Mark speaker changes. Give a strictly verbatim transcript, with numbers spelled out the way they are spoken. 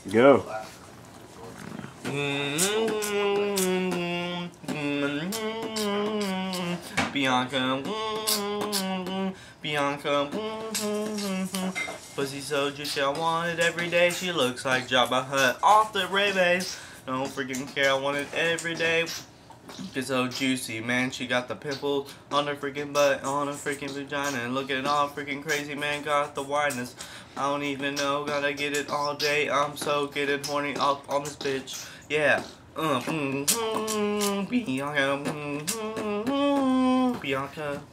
Speaker 1: Go.
Speaker 2: Bianca, Bianca, pussy so juicy, I want it every day. She looks like Jabba Hutt off the Ray-Bans. Don't freaking care, I want it every day. It's so juicy, man. She got the pimple on her freaking butt, on her freaking vagina. And looking all freaking crazy, man. Got the whiteness. I don't even know. Gotta get it all day. I'm so getting horny up on this bitch. Yeah. Uh, mm, mm, Bianca. Mm, mm, Bianca.